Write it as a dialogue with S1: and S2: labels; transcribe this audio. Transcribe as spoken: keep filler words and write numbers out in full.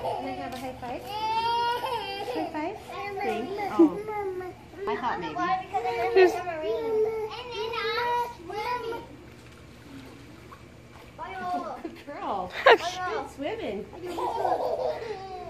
S1: Can I have a high five? High five? Thing? Oh. I thought maybe.
S2: Who's...
S1: Good girl. Good swimming.